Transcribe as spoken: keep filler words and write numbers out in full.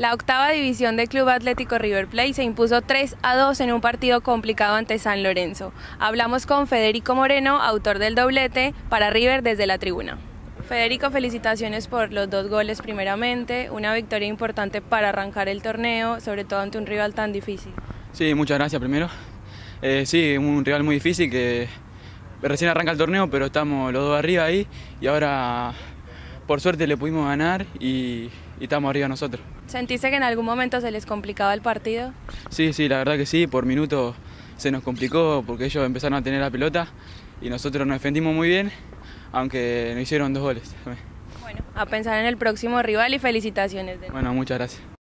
La octava división del Club Atlético River Plate se impuso tres a dos en un partido complicado ante San Lorenzo. Hablamos con Federico Moreno, autor del doblete para River desde la tribuna. Federico, felicitaciones por los dos goles primeramente, una victoria importante para arrancar el torneo, sobre todo ante un rival tan difícil. Sí, muchas gracias primero. Eh, sí, un rival muy difícil que recién arranca el torneo, pero estamos los dos arriba ahí y ahora por suerte le pudimos ganar y, y estamos arriba nosotros. ¿Sentiste que en algún momento se les complicaba el partido? Sí, sí, la verdad que sí, por minutos se nos complicó porque ellos empezaron a tener la pelota y nosotros nos defendimos muy bien, aunque nos hicieron dos goles. Bueno, a pensar en el próximo rival y felicitaciones. De bueno, muchas gracias.